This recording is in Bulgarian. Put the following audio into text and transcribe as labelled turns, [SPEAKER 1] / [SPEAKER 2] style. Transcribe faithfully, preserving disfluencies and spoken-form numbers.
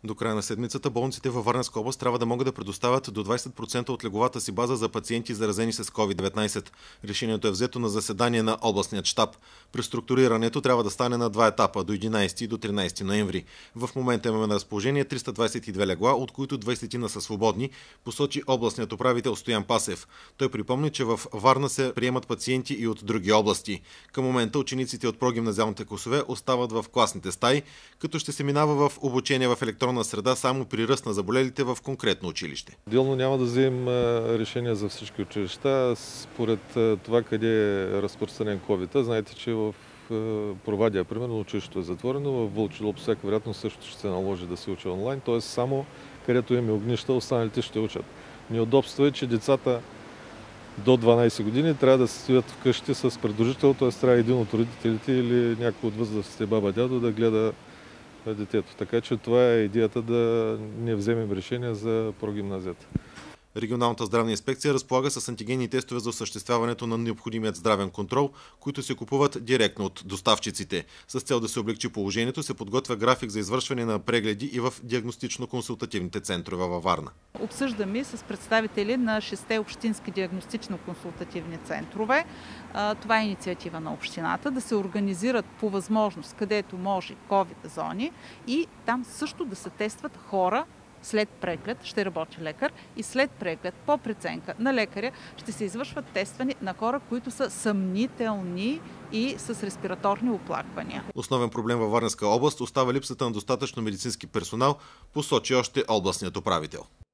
[SPEAKER 1] До края на седмицата болниците във Варненска област трябва да могат да предоставят до двадесет процента от легловата си база за пациенти, заразени с ковид деветнайсет. Решението е взето на заседание на областният щаб. Преструктурирането трябва да стане на два етапа – до единадесети и до тринадесети ноември. В момента имаме на разположение триста двадесет и две легла, от които двадесет са свободни, посочи областният управител Стоян Пасев. Той припомни, че в Варна се приемат пациенти и от други области. Към момента учениците от прогимназиалните класове остават в класните стаи, като ще се минава в обучение в електронна среда само при ръст на заболелите в конкретно училище.
[SPEAKER 2] Отделно няма да вземем решение за всички училища. Според това къде е разпространен ковид. Знаете, че в Провадия, примерно, училището е затворено. В Вълчи по всяка вероятност също ще се наложи да се учи онлайн. Т.е. само където имаме огнища, останалите ще учат. Неудобство е, че децата до дванадесет години трябва да се стоят вкъщи с придружител, т.е. трябва един от родителите или някой от възрастните баба, дядо да гледа детето. Така че това е идеята да не вземем решение за прогимназията.
[SPEAKER 1] Регионалната здравна инспекция разполага с антигенни тестове за осъществяването на необходимият здравен контрол, които се купуват директно от доставчиците. С цел да се облегчи положението, се подготвя график за извършване на прегледи и в диагностично-консултативните центрове във Варна.
[SPEAKER 3] Обсъждаме с представители на шесте общински диагностично-консултативни центрове. Това е инициатива на общината да се организират по възможност, където може ковид зони и там също да се тестват хора. След преглед ще работи лекар и след преглед по преценка на лекаря ще се извършват тествани на хора, които са съмнителни и с респираторни оплаквания.
[SPEAKER 1] Основен проблем във Варненска област остава липсата на достатъчно медицински персонал, посочи още областният управител.